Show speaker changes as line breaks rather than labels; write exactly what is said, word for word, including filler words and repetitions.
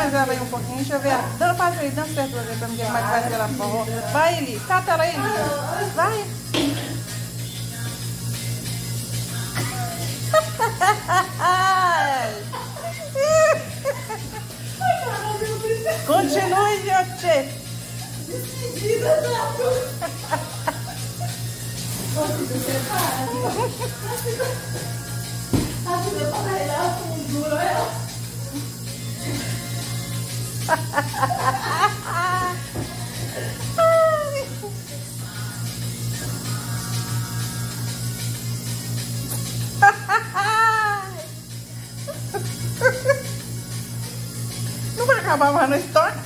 mais ela aí um pouquinho, deixa eu ver. Dança, faz aí, dança perto aí pra me ver como é que vai ser ela forró. Vai, Eli, cata ela aí, Eli. Vai. Continue, gente.
Despedida da você para. A vida para bailar com duro, ela.
Não vai acabar mais na história?